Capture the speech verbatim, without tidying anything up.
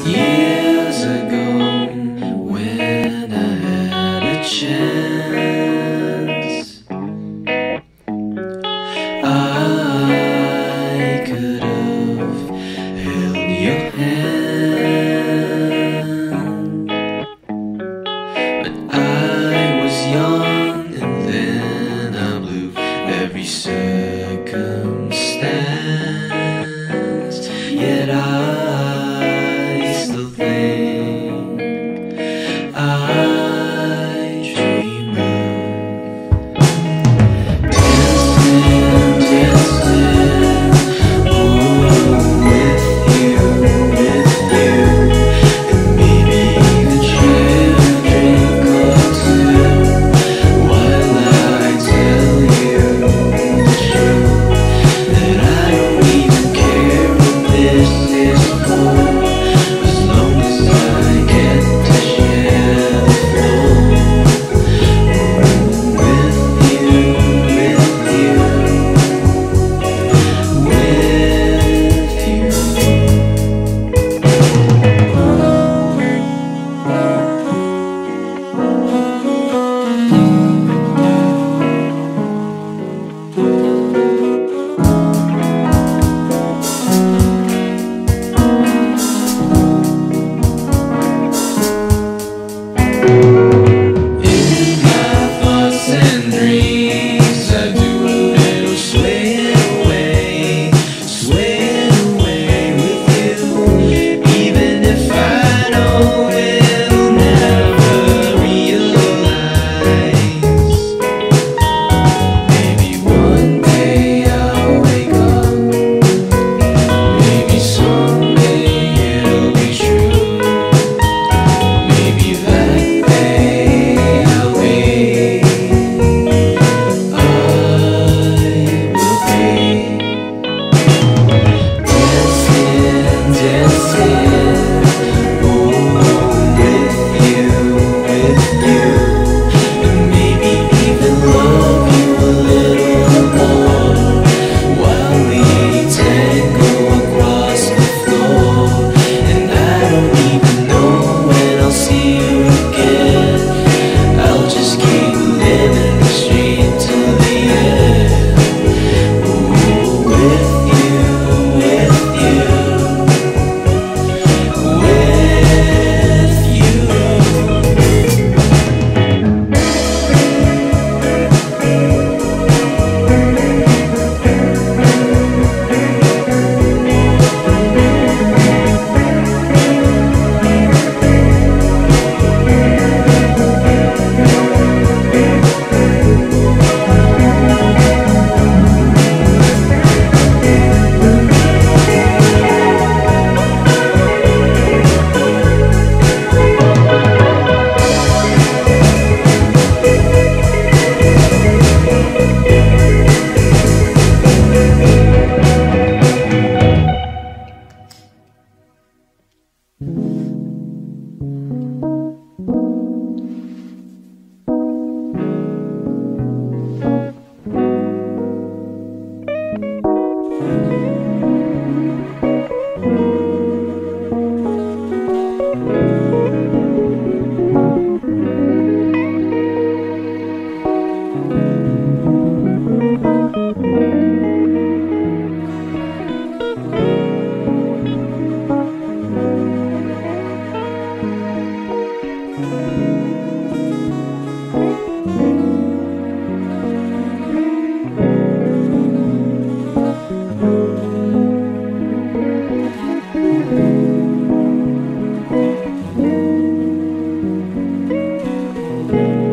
Years ago, when I had a chance, I could have held your hand, but I was young and then I blew every circumstance. Yet I still think I dream of dancing, dancing, oh, with you, with you, and maybe even share a drink or two while I tell you the truth that I don't even care what this is for. you.